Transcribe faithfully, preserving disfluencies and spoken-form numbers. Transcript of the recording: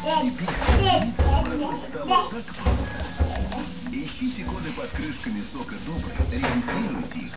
Теперь стало так просто. Ищите коды под крышками сока добрый, регистрируйте их.